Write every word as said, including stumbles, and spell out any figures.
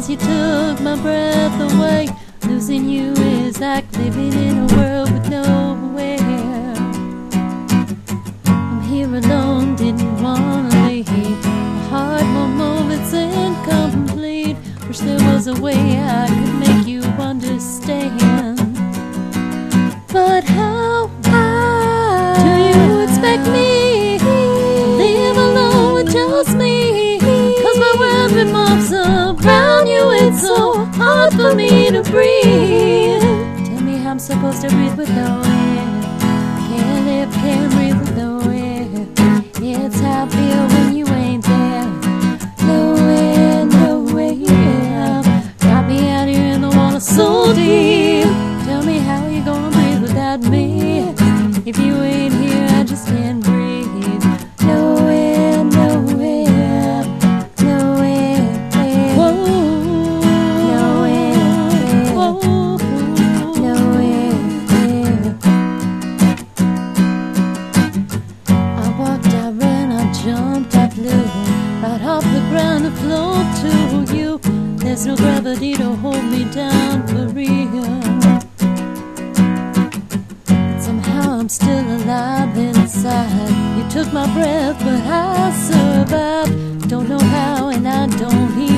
'cause you took my breath away. Losing you is like living in a world with nowhere. I'm here alone, didn't wanna leave. My heart won't move, it's incomplete. Wish there was a way I could make you understand. But how, how do you expect me to live alone with just me? 'Cause my world revolves around you, it's so hard for me to breathe. Tell me how I'm supposed to breathe with no air. Can't live, can't breathe with no air. It's how I feel when you ain't there. Nowhere, nowhere. Got me out here in the water so deep. Tell me how you gonna breathe without me. If you ain't here, I just can't breathe. Nowhere, nowhere, nowhere. Whoa, nowhere, whoa, nowhere. I walked, I ran, I jumped, I flew right off the ground to float to you. There's no gravity to hold me down for real. Somehow I'm still alive inside. You took my breath, but I survived. Don't know how and I don't even